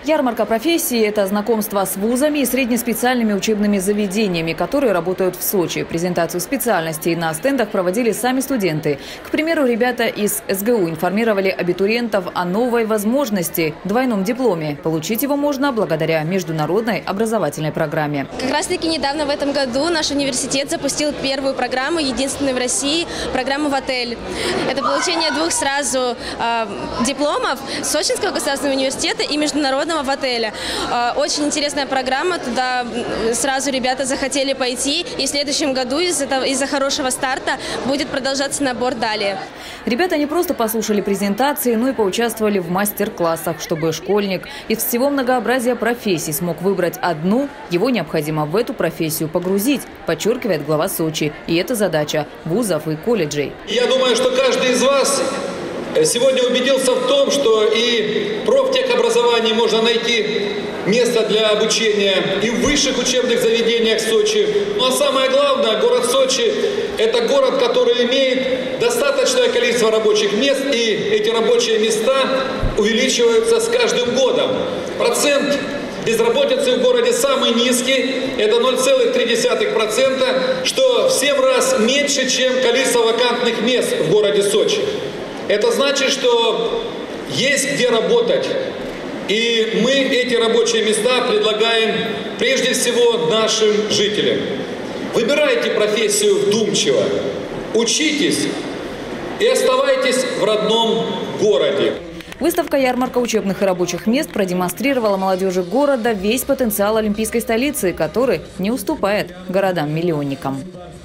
Ярмарка профессий – это знакомство с вузами и среднеспециальными учебными заведениями, которые работают в Сочи. Презентацию специальностей на стендах проводили сами студенты. К примеру, ребята из СГУ информировали абитуриентов о новой возможности – двойном дипломе. Получить его можно благодаря международной образовательной программе. Как раз таки недавно в этом году наш университет запустил первую программу, единственную в России, программу «В-отель». Это получение двух сразу дипломов Сочинского государственного университета и международного «В-отеля». Очень интересная программа, туда сразу ребята захотели пойти, и в следующем году из-за хорошего старта будет продолжаться набор далее. Ребята не просто послушали презентации, но и поучаствовали в мастер-классах. Чтобы школьник из всего многообразия профессий смог выбрать одну, его необходимо в эту профессию погрузить, подчеркивает глава Сочи. И это задача вузов и колледжей. Я думаю, что каждый из вас сегодня убедился в том, что и в профтехобразовании можно найти место для обучения и в высших учебных заведениях Сочи. Ну а самое главное, город Сочи – это город, который имеет достаточное количество рабочих мест, и эти рабочие места увеличиваются с каждым годом. Процент безработицы в городе самый низкий – это 0,3%, что в 7 раз меньше, чем количество вакантных мест в городе Сочи. Это значит, что есть где работать. И мы эти рабочие места предлагаем прежде всего нашим жителям. Выбирайте профессию вдумчиво, учитесь и оставайтесь в родном городе. Выставка «Ярмарка учебных и рабочих мест» продемонстрировала молодежи города весь потенциал олимпийской столицы, который не уступает городам-миллионникам.